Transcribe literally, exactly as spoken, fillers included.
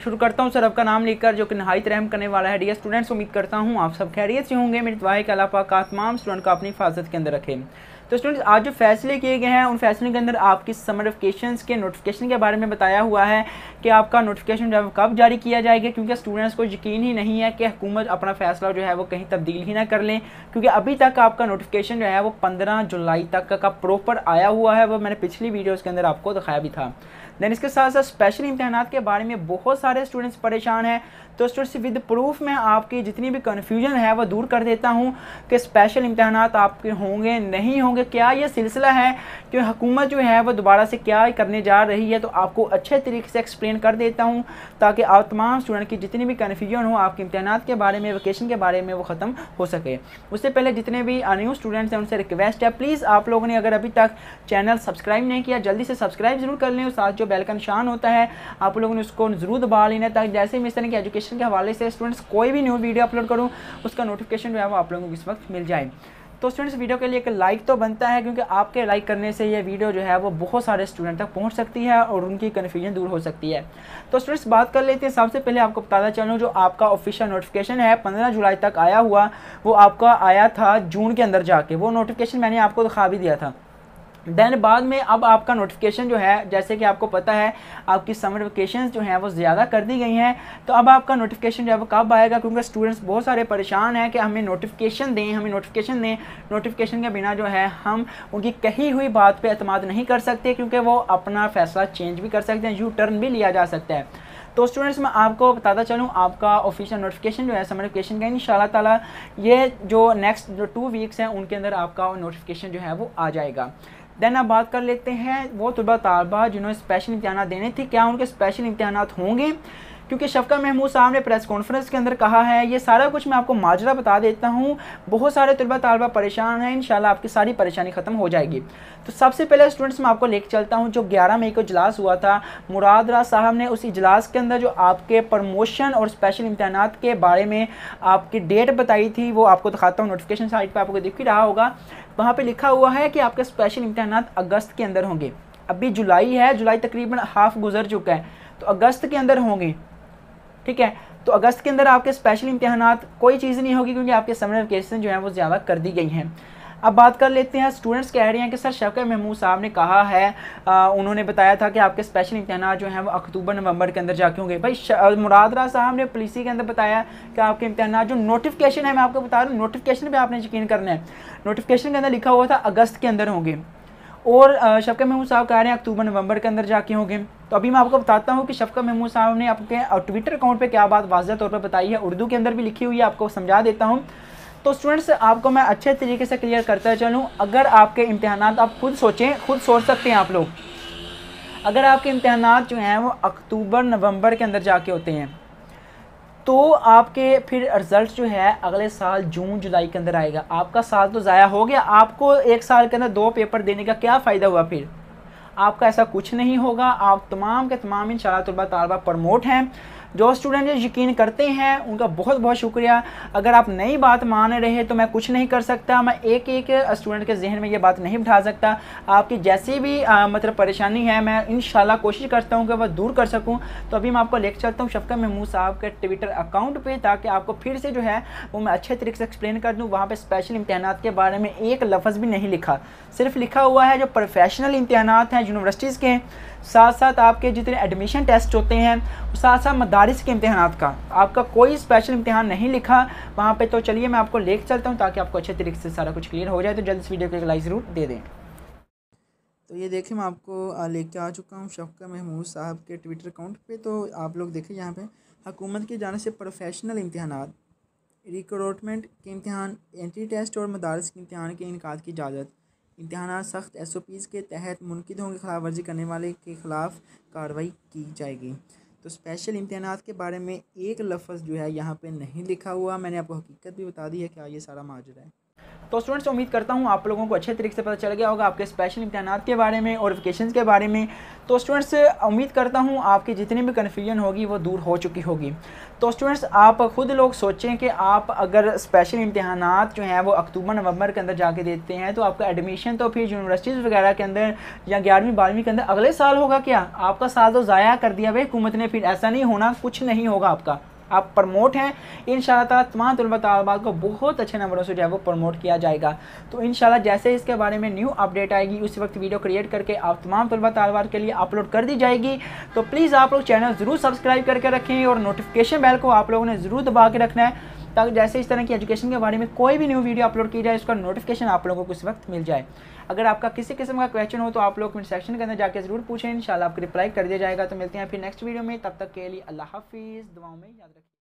शुरू करता हूँ सर आपका नाम लेकर, जो कि नहायत रहम करने वाला है। डियर स्टूडेंट्स, उम्मीद करता हूँ आप सब खैरियत से होंगे। मेरी दुआ है कि अल्लाह पाक का तमाम स्टूडेंट को अपनी हिफाजत के अंदर रखे। तो स्टूडेंट्स, आज जो फैसले किए गए हैं उन फैसलों के अंदर आपकी समर वेकेशंस के नोटिफिकेशन के बारे में बताया हुआ है कि आपका नोटिफिकेशन जो है कब जारी किया जाएगा, क्योंकि स्टूडेंट्स को यकीन ही नहीं है कि हुकूमत अपना फैसला जो है वो कहीं तब्दील ही ना कर लें, क्योंकि अभी तक आपका नोटिफिकेशन जो है वो पंद्रह जुलाई तक का प्रॉपर आया हुआ है। वो मैंने पिछली वीडियोज़ के अंदर आपको दिखाया भी था। देन इसके साथ साथ स्पेशल इम्तहानात के बारे में बहुत सारे स्टूडेंट्स परेशान हैं। तो स्टूडेंट्स, विद प्रूफ में आपकी जितनी भी कन्फ्यूजन है वो दूर कर देता हूँ कि स्पेशल इम्तहानात आपके होंगे नहीं होंगे, क्या ये सिलसिला है कि हुकूमत जो है वो दोबारा से क्या करने जा रही है। तो आपको अच्छे तरीके से एक्सप्लेन कर देता हूँ ताकि आप तमाम स्टूडेंट की जितनी भी कन्फ्यूजन हो आपके इम्तहानात के बारे में, वेकेशन के बारे में, वो ख़त्म हो सके। उससे पहले जितने भी न्यू स्टूडेंट्स हैं उनसे रिक्वेस्ट है, प्लीज़ आप लोगों ने अगर अभी तक चैनल सब्सक्राइब नहीं किया जल्दी से सब्सक्राइब जरूर कर लें, और साथ जो बेल का निशान होता है आप लोगों ने उसको ज़रूर दबा लेना, ताकि जैसे मैं इस तरह की एजुकेशन के हवाले से स्टूडेंट्स कोई भी न्यू वीडियो अपलोड करूं उसका नोटिफिकेशन जो है वो आप लोगों को इस वक्त मिल जाए। तो स्टूडेंट्स, वीडियो के लिए एक लाइक तो बनता है, क्योंकि आपके लाइक करने से ये वीडियो जो है वो बहुत सारे स्टूडेंट तक पहुंच सकती है और उनकी कन्फ्यूजन दूर हो सकती है। तो स्टूडेंट्स, बात कर लेते हैं। सबसे पहले आपको बताता चलूँ, जो आपका ऑफिशियल नोटिफिकेशन है पंद्रह जुलाई तक आया हुआ, वो आपका आया था जून के अंदर जाके। वो नोटिफिकेशन मैंने आपको दिखा भी दिया था। देन बाद में अब आपका नोटिफिकेशन जो है, जैसे कि आपको पता है आपकी समर वेकेशंस जो हैं वो ज़्यादा कर दी गई हैं, तो अब आपका नोटिफिकेशन जो है वो कब आएगा, क्योंकि स्टूडेंट्स बहुत सारे परेशान हैं कि हमें नोटिफिकेशन दें हमें नोटिफिकेशन दें नोटिफिकेशन के बिना जो है हम उनकी कही हुई बात पे एतमाद नहीं कर सकते, क्योंकि वो अपना फ़ैसला चेंज भी कर सकते हैं, यू टर्न भी लिया जा सकता है। तो स्टूडेंट्स, मैं आपको बताता चलूँ, आपका ऑफिशियल नोटिफिकेशन जो है समर वेकेशन का इंशाल्लाह ताला ये जो नेक्स्ट जो टू वीक्स हैं उनके अंदर आपका नोटिफिकेशन जो है वो आ जाएगा। देन अब बात कर लेते हैं वो तलबा तालबा जिन्होंने स्पेशल इम्तहानात देने थे, क्या उनके स्पेशल इम्तहानात होंगे, क्योंकि शफ़क़त महमूद साहब ने प्रेस कॉन्फ्रेंस के अंदर कहा है। ये सारा कुछ मैं आपको माजरा बता देता हूँ। बहुत सारे तलबा तालबा परेशान हैं, इंशाल्लाह आपकी सारी परेशानी ख़त्म हो जाएगी। तो सबसे पहले स्टूडेंट्स, मैं आपको लेकर चलता हूँ जो ग्यारह मई को इजलास हुआ था मुराद राज साहब ने। उस इजलास के अंदर जो आपके प्रमोशन और स्पेशल इम्तहानात के बारे में आपकी डेट बताई थी, वो आपको दिखाता हूँ। नोटिफिकेशन साइट पर आपको दिख ही रहा होगा, वहाँ पे लिखा हुआ है कि आपके स्पेशल इम्तहानात अगस्त के अंदर होंगे। अभी जुलाई है, जुलाई तकरीबन हाफ गुजर चुका है, तो अगस्त के अंदर होंगे, ठीक है। तो अगस्त के अंदर आपके स्पेशल इम्तहानात कोई चीज़ नहीं होगी, क्योंकि आपके समर वेकेशन जो है वो ज़्यादा कर दी गई हैं। अब बात कर लेते हैं, स्टूडेंट्स कह रहे हैं कि सर शफ़क़त महमूद साहब ने कहा है, आ, उन्होंने बताया था कि आपके स्पेशल इम्तहानात जो हैं वो अक्टूबर नवंबर के अंदर जाके होंगे। भाई मुराद राज साहब ने पॉलिसी के अंदर बताया कि आपके इम्तहानात जो नोटिफिकेशन है, मैं आपको बता रहा हूँ नोटिफिकेशन पर आपने यकीन करना है, नोटिफिकेशन के अंदर लिखा हुआ था अगस्त के अंदर होंगे, और शफ़क़त महमूद साहब कह रहे हैं अक्टूबर नवंबर के अंदर जाके होंगे। तो अभी मैं आपको बताता हूँ कि शफ़क़त महमूद साहब ने आपके ट्विटर अकाउंट पे क्या बात वाज़ेह तौर पर बताई है, उर्दू के अंदर भी लिखी हुई है, आपको समझा देता हूँ। तो स्टूडेंट्स, आपको मैं अच्छे तरीके से क्लियर करता चलूँ। अगर आपके इम्तहानात, आप खुद सोचें, खुद सोच सकते हैं आप लोग, अगर आपके इम्तहानात जो हैं वो अक्टूबर नवंबर के अंदर जाके होते हैं, तो आपके फिर रिज़ल्ट जो है अगले साल जून जुलाई के अंदर आएगा। आपका साल तो ज़ाया हो गया। आपको एक साल के अंदर दो पेपर देने का क्या फ़ायदा हुआ? फिर आपका ऐसा कुछ नहीं होगा। आप तमाम के तमाम इंशाअल्लाह तलबा तालबा प्रमोट हैं। जो स्टूडेंट यकीन करते हैं उनका बहुत बहुत शुक्रिया। अगर आप नई बात मान रहे तो मैं कुछ नहीं कर सकता, मैं एक एक स्टूडेंट के जहन में ये बात नहीं बिठा सकता। आपकी जैसी भी आ, मतलब परेशानी है, मैं इंशाल्लाह कोशिश करता हूँ कि वह दूर कर सकूँ। तो अभी मैं आपको लेकर चलता हूँ शफ़क़त महमूद साहब के ट्विटर अकाउंट पे, ताकि आपको फिर से जो है वो मैं अच्छे तरीके से एक्सप्लेन कर दूँ। वहाँ पर स्पेशल इम्तहानात के बारे में एक लफ्ज़ भी नहीं लिखा, सिर्फ लिखा हुआ है जो प्रोफेशनल इम्तहानात हैं यूनिवर्सिटीज़ के, साथ साथ आपके जितने एडमिशन टेस्ट होते हैं, साथ साथ मदारिस के इम्तहानात का आपका कोई स्पेशल इम्तहान नहीं लिखा वहाँ पे। तो चलिए मैं आपको लेकर चलता हूँ ताकि आपको अच्छे तरीके से सारा कुछ क्लियर हो जाए। तो जल्द इस वीडियो को एक लाइक ज़रूर दे दें। तो ये देखें, मैं आपको लेके आ चुका हूँ शफ़क़त महमूद साहब के ट्विटर अकाउंट पे। तो आप लोग देखें यहाँ पे, हुकूमत की जानिब से प्रोफेशनल इम्तहानात, रिक्रूटमेंट के इम्तहान, एंट्री टेस्ट और मदारिस के इम्तहान के इनकाद की इजाज़त। इम्तहानात सख्त एस ओ पीज़ के तहत मुनक़िद होंगे, खिलाफ वर्जी करने वाले के ख़िलाफ़ कार्रवाई की जाएगी। तो स्पेशल इम्तहानात के बारे में एक लफ्ज़ जो है यहाँ पे नहीं लिखा हुआ। मैंने आपको हकीकत भी बता दी है क्या ये सारा माजरा है। तो स्टूडेंट्स उम्मीद करता हूँ आप लोगों को अच्छे तरीके से पता चल गया होगा आपके स्पेशल इम्तहानात के बारे में और वेकेशन के बारे में। तो स्टूडेंट्स उम्मीद करता हूँ आपकी जितनी भी कन्फ्यूजन होगी वो दूर हो चुकी होगी। तो स्टूडेंट्स आप खुद लोग सोचें कि आप अगर स्पेशल इम्तहानात जो हैं वो अक्टूबर नवंबर के अंदर जाके देते हैं तो आपका एडमिशन तो फिर यूनिवर्सिटीज़ वगैरह के अंदर या ग्यारहवीं बारहवीं के अंदर अगले साल होगा क्या? आपका साल तो ज़ाया कर दिया भाई हुकूमत ने। फिर ऐसा नहीं होना, कुछ नहीं होगा आपका। आप प्रमोट हैं इंशाल्लाह ताला, तमाम तलबा तालिबात को बहुत अच्छे नंबरों से जो है वो प्रमोट किया जाएगा। तो इंशाल्लाह जैसे इसके बारे में न्यू अपडेट आएगी उस वक्त वीडियो क्रिएट करके आप तमाम तलबा तालिबात के लिए अपलोड कर दी जाएगी। तो प्लीज़ आप लोग चैनल ज़रूर सब्सक्राइब करके रखें और नोटिफिकेशन बेल को आप लोगों ने ज़रूर दबा के रखना है ताकि जैसे इस तरह की एजुकेशन के बारे में कोई भी न्यू वीडियो अपलोड की जाए उसका नोटिफिकेशन आप लोगों को उस वक्त मिल जाए। अगर आपका किसी किस्म का क्वेश्चन हो तो आप लोग कमेंट सेक्शन के अंदर जाके ज़रूर पूछें, इंशाल्लाह आपको रिप्लाई कर दिया जाएगा। तो मिलते हैं फिर नेक्स्ट वीडियो में, तब तक के लिए अल्लाह हाफिज़, दुआओं में याद रखें।